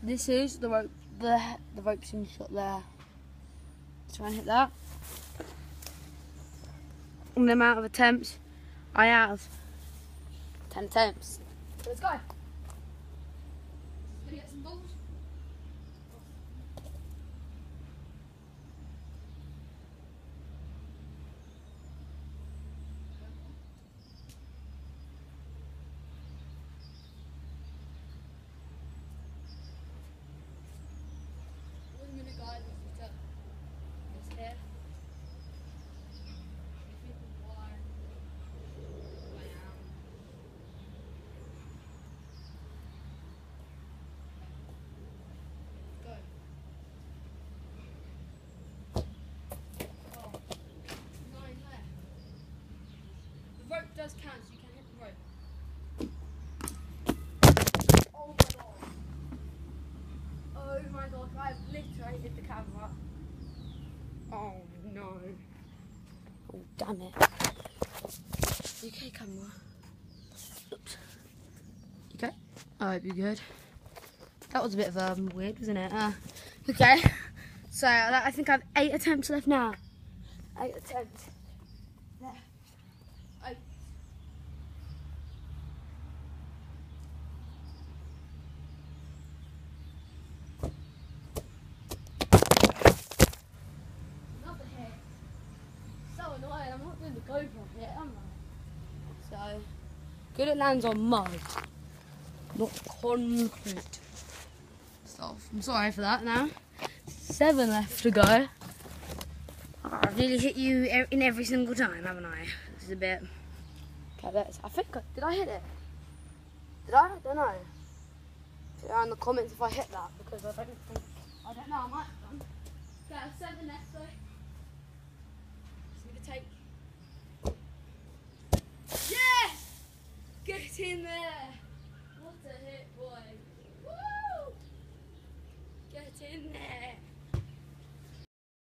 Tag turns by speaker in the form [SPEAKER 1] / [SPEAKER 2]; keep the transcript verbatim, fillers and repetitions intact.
[SPEAKER 1] This is the rope. The the rope's in shot there. Try and hit that. And the amount of attempts I have. Ten attempts. Let's go. Gonna get some balls. One minute, guys. It's here. Rope does count, so you can hit the rope. Oh my god. Oh my god, I've literally hit the camera. Oh no. Oh damn it. You okay, camera? Oops. You okay? I hope you're good. That was a bit of um, weird, wasn't it? Uh, okay. So I think I have eight attempts left now. Eight attempts. There. I Another hit. So annoying, I'm not doing the GoPro hit, am I? So good it lands on mud, not concrete. So I'm sorry for that now. Seven left to go. Oh, I've nearly hit you in every single time, haven't I? This is a bit. Okay, that's, I think, I, did I hit it? Did I? I don't know. Put down in the comments if I hit that, because I don't think, I don't know, I might have done. Okay, I have seven left though. Just need to take. Yes! Get in there!